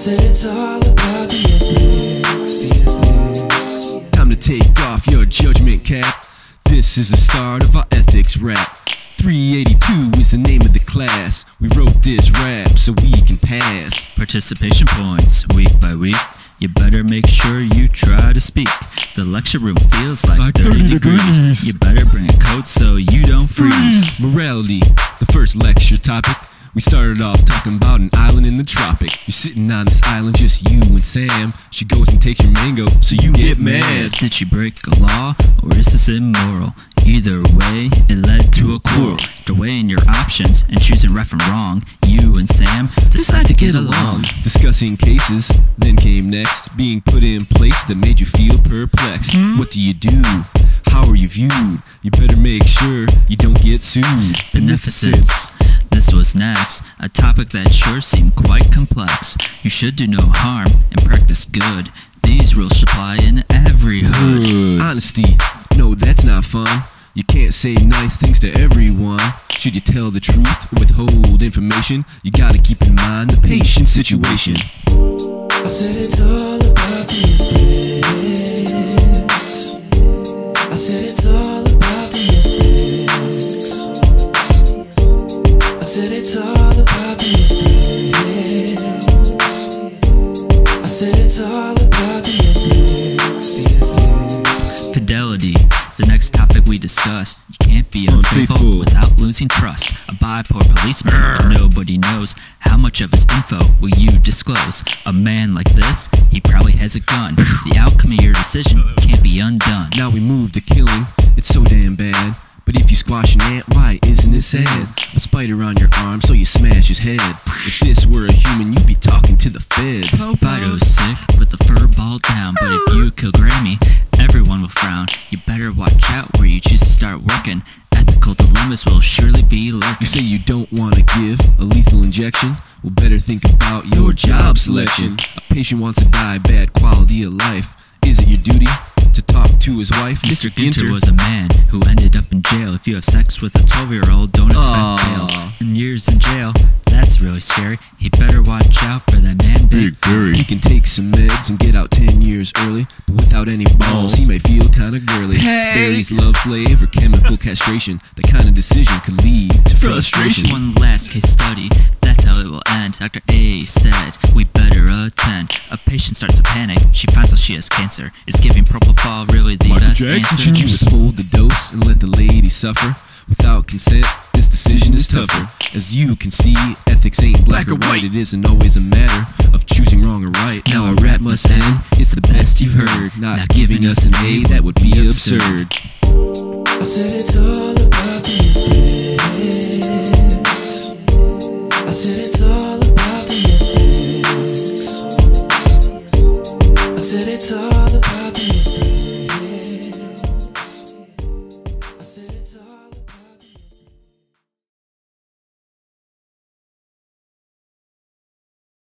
said it's all about the ethics. Time to take off your judgment cap. This is the start of our ethics rap. 382 is the name of the class. We wrote this rap so we can pass. Participation points week by week. You better make sure you try to speak. The lecture room feels like 30 degrees. You better bring a coat so you don't freeze. Morality, the first lecture topic. We started off talking about an island in the tropic. You're sitting on this island, just you and Sam. She goes and takes your mango, so you get mad. Did she break a law, or is this immoral? Either way, it led to a quarrel. To weighing your options and choosing right from wrong, you and Sam decide to get along. Discussing cases, then came next. Being put in place that made you feel perplexed. What do you do? How are you viewed? You better make sure you don't get sued. Beneficence. This was next, a topic that sure seemed quite complex. You should do no harm and practice good. These rules should apply in every hood. Honesty, no, that's not fun. You can't say nice things to everyone. Should you tell the truth or withhold information? You gotta keep in mind the patient situation. I said it's all about the ethics. I said it's all about the ethics. I said it's all about the ethics. I said it's all about the ethics. Fidelity, the next topic we discussed. You can't be unfaithful without losing trust. A bipolar policeman, but nobody knows how much of his info will you disclose. A man like this, he probably has a gun. The outcome of your decision can't be undone. Now we move to killing, it's so damn bad. But if you squash an ant, why isn't it sad? A spider on your arm, so you smash his head. If this were a human, you'd be talking to the feds. Fido's sick, put the fur ball down. But if you kill Grammy, everyone will frown. You better watch out where you choose to start working. Ethical dilemmas will surely be lurking. You say you don't want to give a lethal injection? Well, better think about your job selection. A patient wants to die, bad quality of life. Is it your duty to talk to his wife? Mr. Ginter was a man who ended up in jail. If you have sex with a 12-year-old, don't expect bail. And years in jail, that's really scary. He better watch out for that man Big Barry. He can take some meds and get out 10 years early, but without any balls, he may feel kinda girly. Barry's love slave or chemical castration. That kind of decision could lead to frustration. One last case study, that's how it will end. Dr. A said, we better attend. A patient starts to panic, she finds out she has cancer. Is giving propofol really the best answer? Should you withhold the dose and let the lady suffer? Without consent, this decision is tougher. As you can see, ethics ain't black or white. It isn't always a matter of choosing wrong or right. Now a rap must end, it's the best you've heard. Not giving us an A, that would be absurd. I said it's all about the ethics. I said it's all about the ethics. I said it's all about